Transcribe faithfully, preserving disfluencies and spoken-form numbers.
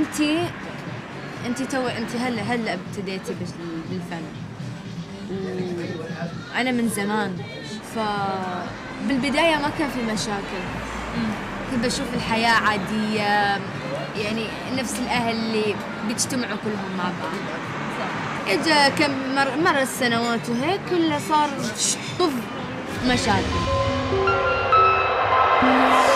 انت انت تو انت هلا هلا ابتديتي بالفن، وانا من زمان، فبالبدايه ما كان في مشاكل، كنت بشوف الحياه عاديه، يعني نفس الاهل اللي بيجتمعوا كلهم مع بعض. اجا كم مر مر السنوات وهيك كله صار طف مشاكل.